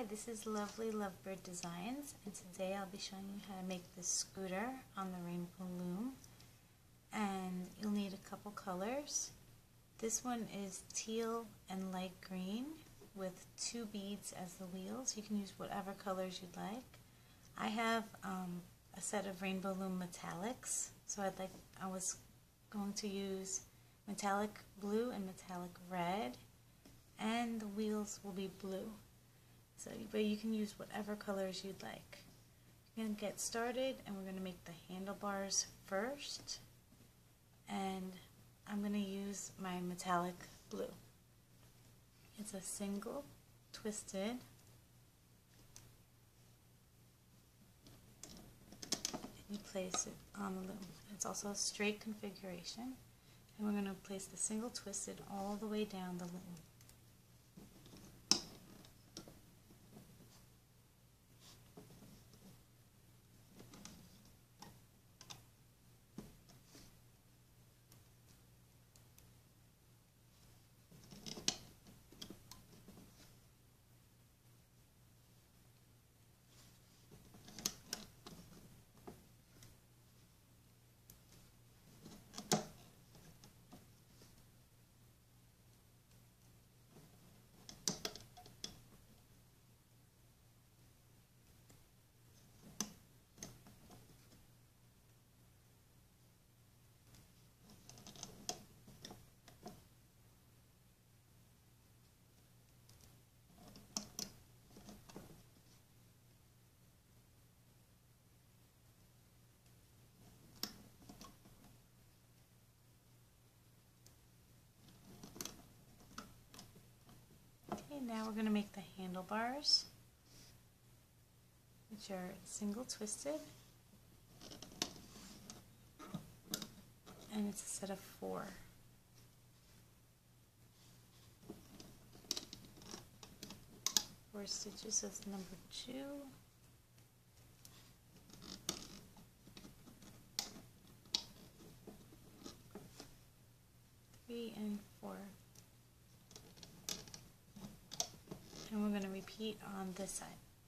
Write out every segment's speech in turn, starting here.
this is Lovely Lovebird Designs, and today I'll be showing you how to make this scooter on the Rainbow Loom. And you'll need a couple colors. This one is teal and light green with 2 beads as the wheels. You can use whatever colors you'd like. I have a set of Rainbow Loom metallics, so I was going to use metallic blue and metallic red, and the wheels will be blue. So, but you can use whatever colors you'd like. We're going to get started, and we're going to make the handlebars first. And I'm going to use my metallic blue. It's a single twisted, and you place it on the loom. It's also a straight configuration, and we're going to place the single twisted all the way down the loom. Now we're going to make the handlebars, which are single twisted, and it's a set of 4. Four stitches, so it's number 2, 3, and 4. And we're going to repeat on this side.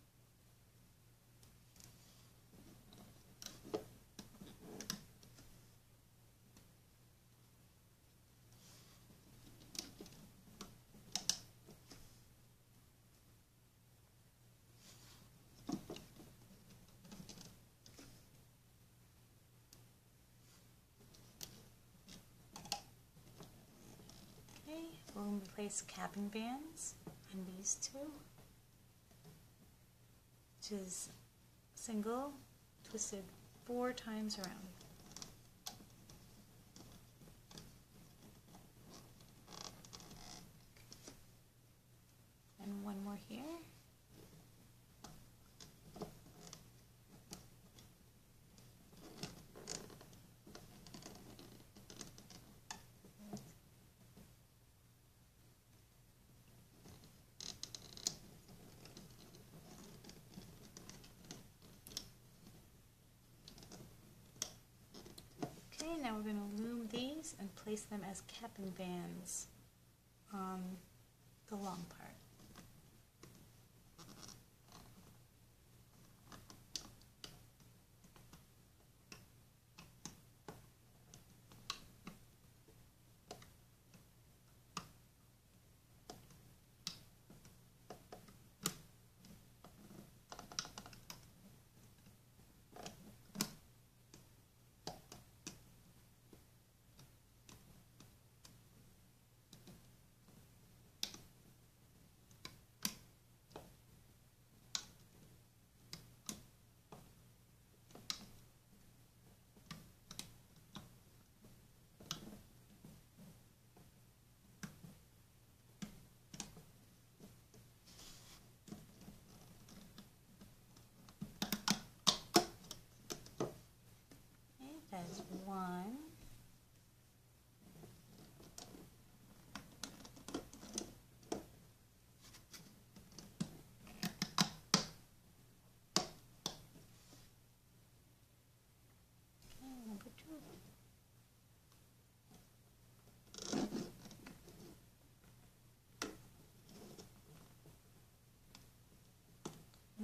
Okay, we're going to place capping bands on these 2, which is single twisted 4 times around. And one more here. Okay, now we're going to loom these and place them as capping bands on the long part.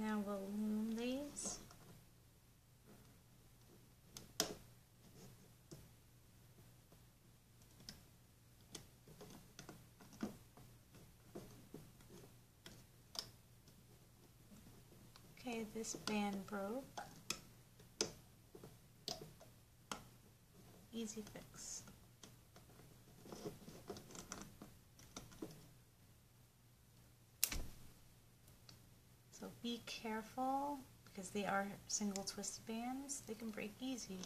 Now we'll loom these. Okay, this band broke. Easy fix. So be careful because they are single twisted bands. They can break easy.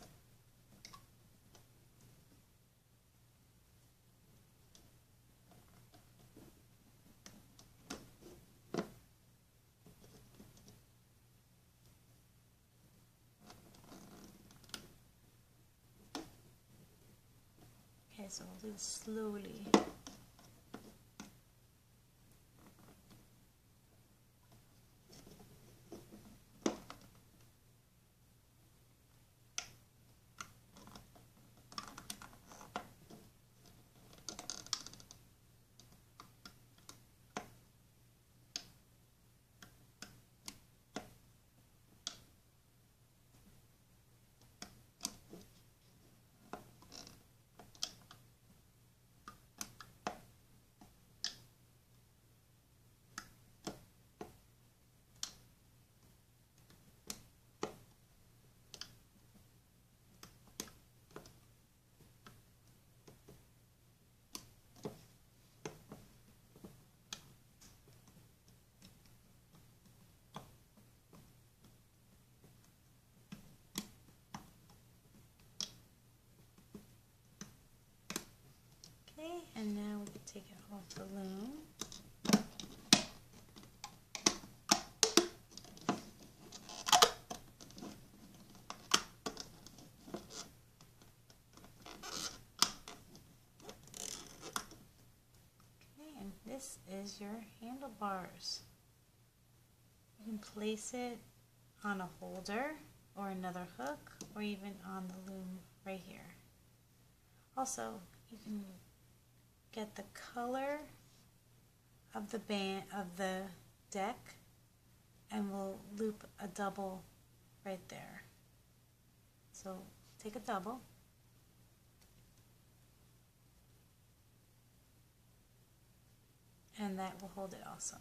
Okay, so we'll do this slowly. Okay, and now we can take it off the loom. Okay, and this is your handlebars. You can place it on a holder or another hook or even on the loom right here. Also, you can get the color of the band of the deck and we'll loop a double right there. So take a double and that will hold it also.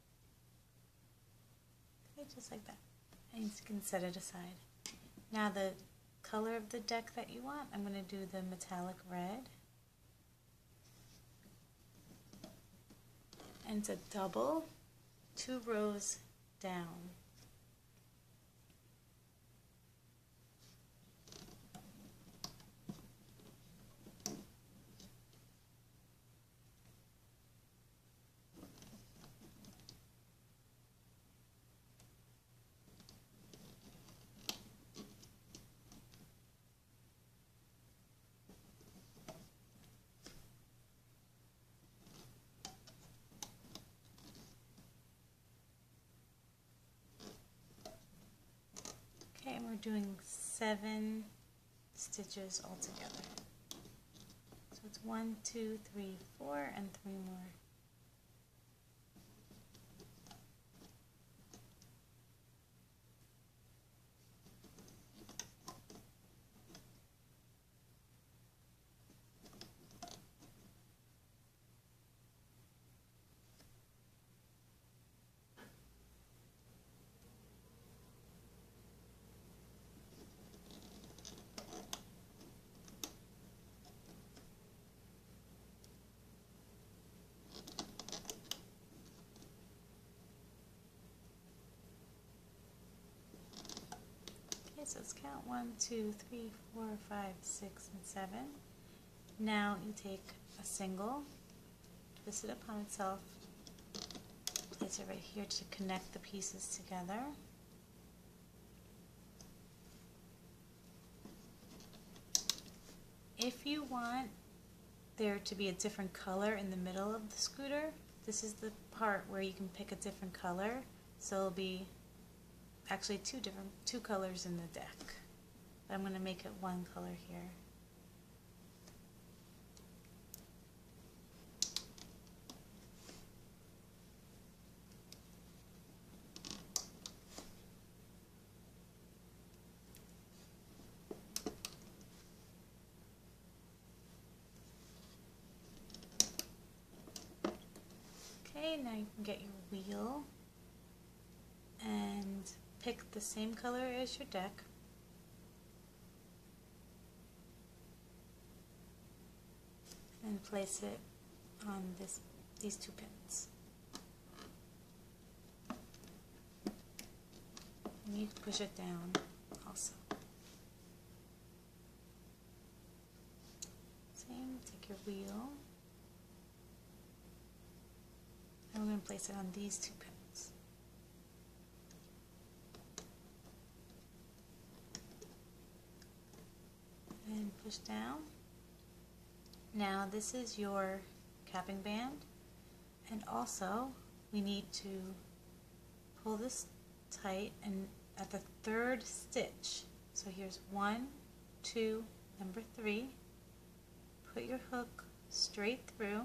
Okay, just like that. And you can set it aside. Now the color of the deck that you want, I'm going to do the metallic red. And it's a double, 2 rows down. Okay, and we're doing 7 stitches all together. So it's 1, 2, 3, 4, and 3 more. So let's count 1, 2, 3, 4, 5, 6, and 7. Now you take a single, twist it upon itself, place it right here to connect the pieces together. If you want there to be a different color in the middle of the scooter, this is the part where you can pick a different color. So it'll be actually two colors in the deck. But I'm going to make it one color here. Okay, now you can get your wheel and pick the same color as your deck. And place it on these two pins. And you can push it down also. Same, take your wheel. And we're going to place it on these two pins. And push down. Now this is your capping band, and also we need to pull this tight and at the third stitch, so here's 1, 2, number 3, put your hook straight through,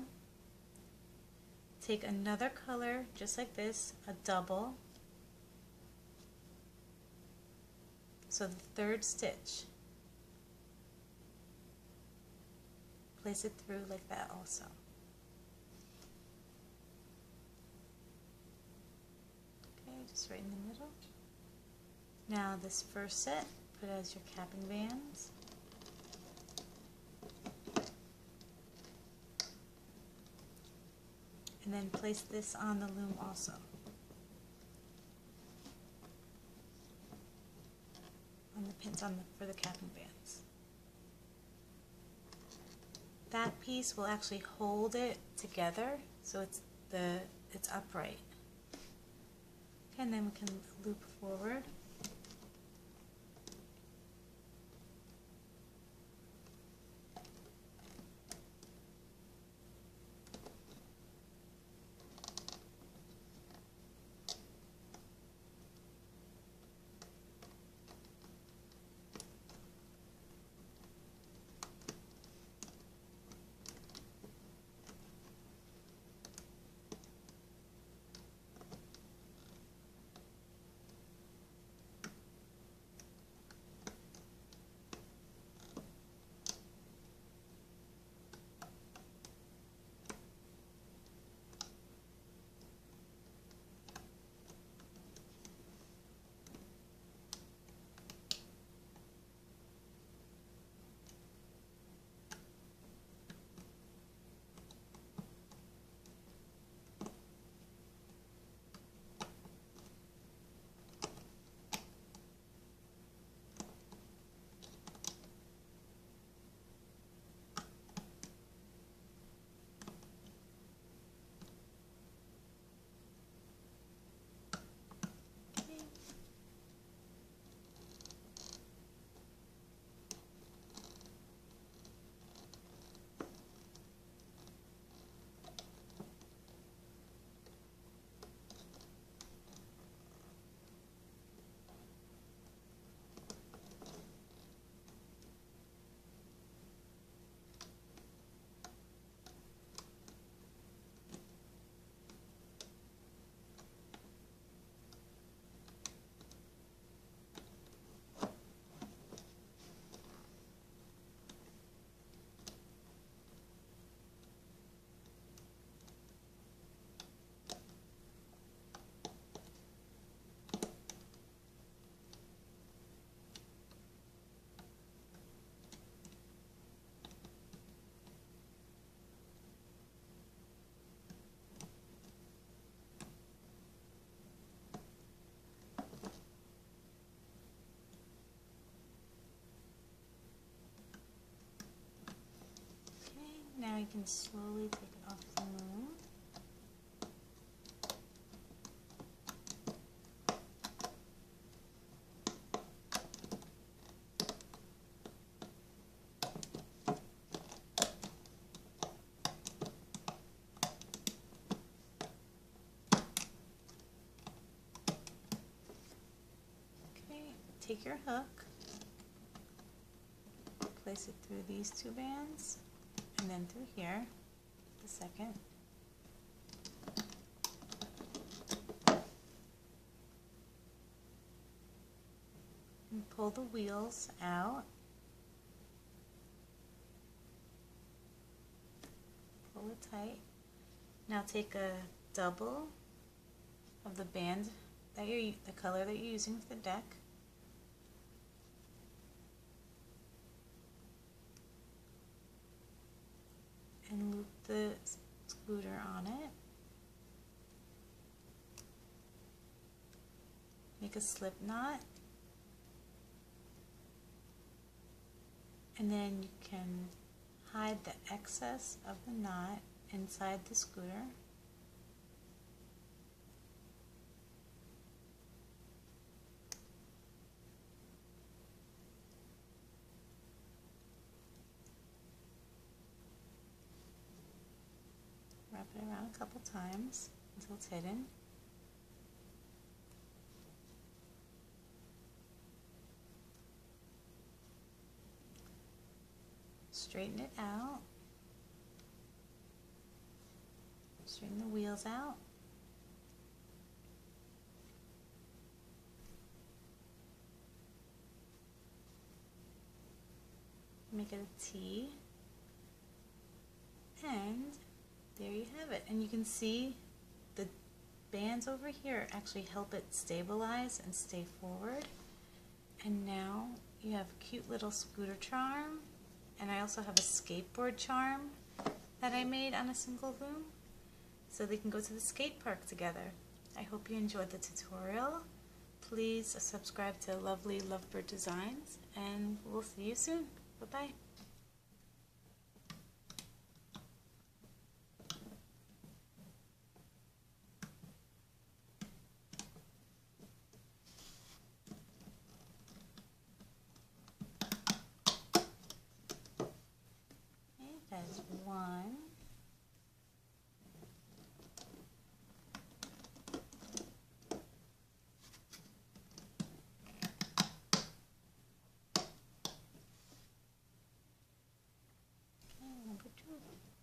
take another color just like this, a double, so the third stitch, place it through like that also. Okay, just right in the middle. Now this first set, put as your capping bands. And then place this on the loom also. On the pins for the capping bands. That piece will actually hold it together so it's upright. Okay, and then we can loop forward. Now you can slowly take it off the loom. Okay, take your hook, place it through these two bands, and then through here, the second. And pull the wheels out. Pull it tight. Now take a double of the band that the color that you're using for the deck. And loop the scooter on it. Make a slip knot. And then you can hide the excess of the knot inside the scooter. Wrap it around a couple times until it's hidden. Straighten it out. Straighten the wheels out. Make it a T. And there you have it. And you can see the bands over here actually help it stabilize and stay forward. And now you have a cute little scooter charm. And I also have a skateboard charm that I made on a single loom, so they can go to the skate park together. I hope you enjoyed the tutorial. Please subscribe to Lovely Lovebird Designs, and we'll see you soon. Bye-bye. Okay, that's one. Number two.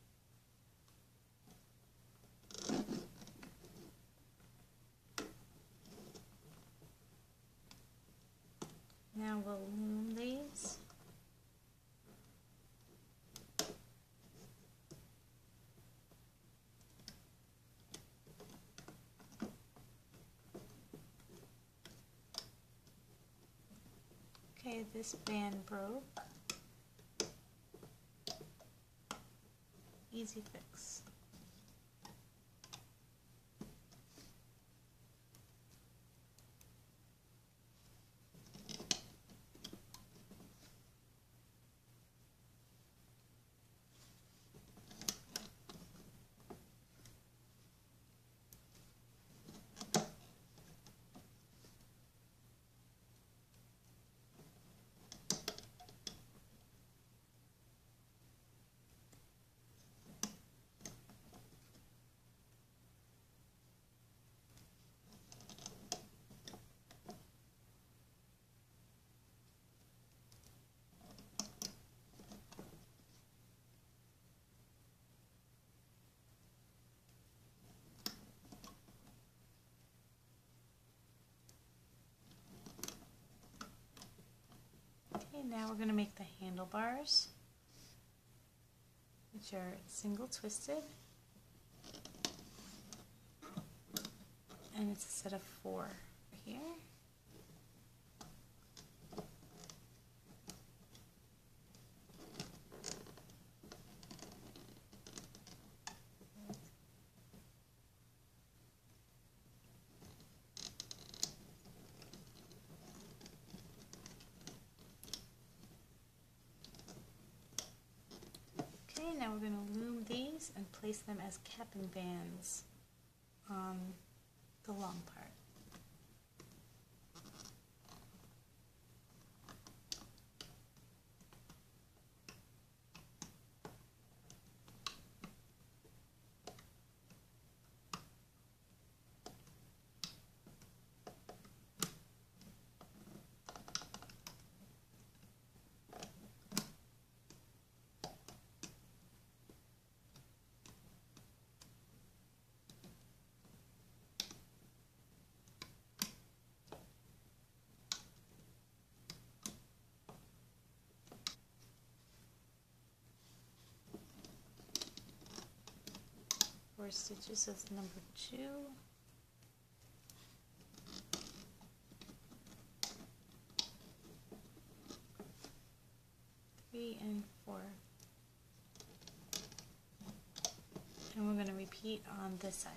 Now we'll loom these. Okay, this band broke. Easy fix. Okay, now we're going to make the handlebars, which are single twisted, and it's a set of 4 here. Okay, now we're going to loom these and place them as capping bands on the long part. 4 stitches as number 2. 3 and 4. And we're going to repeat on this side.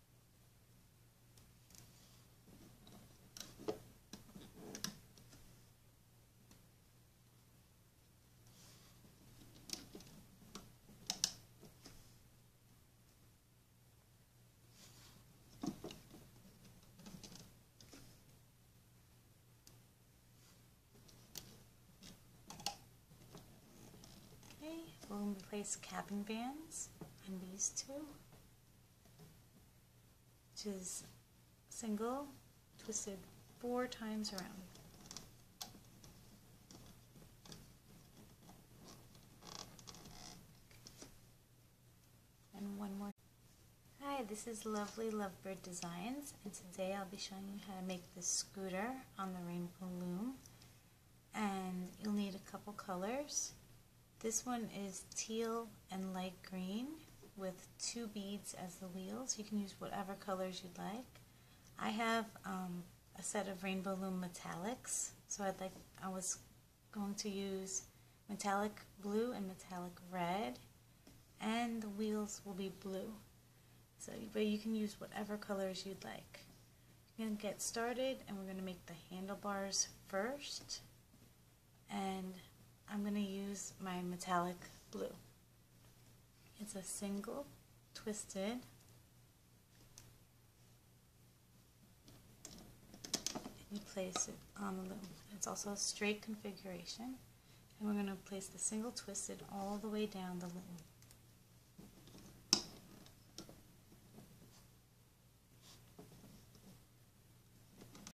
We're going to place capping bands on these two, which is single, twisted 4 times around. And one more. Hi, this is Lovely Lovebird Designs, and today I'll be showing you how to make this scooter on the Rainbow Loom. And you'll need a couple colors. This one is teal and light green with 2 beads as the wheels. You can use whatever colors you'd like. I have a set of Rainbow Loom metallics, so I was going to use metallic blue and metallic red, and the wheels will be blue. So, but you can use whatever colors you'd like. You're going to get started, and we're going to make the handlebars first. And I'm going to use my metallic blue. It's a single twisted, and you place it on the loom. It's also a straight configuration, and we're going to place the single twisted all the way down the loom.